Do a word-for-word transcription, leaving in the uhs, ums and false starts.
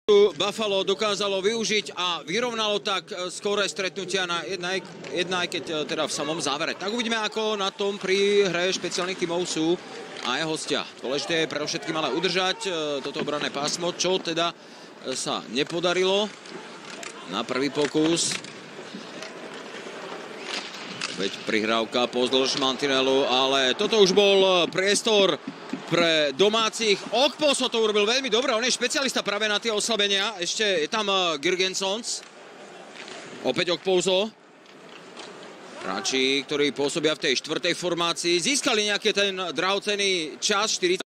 Buffalo dokázalo využiť a vyrovnalo tak skore stretnutia na jedna, jedna aj keď teda v samom závere. Tak uvidíme, ako na tom pri hre špeciálnych tímov sú aj hostia. Dôležité je pre všetkým ale udržať toto obranné pásmo, čo teda sa nepodarilo na prvý pokus. Veď prihrávka pozdĺž mantinelu, ale toto už bol priestor pre domácich. Okposo to urobil veľmi dobre, on je špecialista práve na tie oslabenia. Ešte je tam Girgensons. Opäť Okposo. Hráči, ktorí pôsobia v tej štvrtej formácii, získali nejaký ten drahocenný čas, štyridsať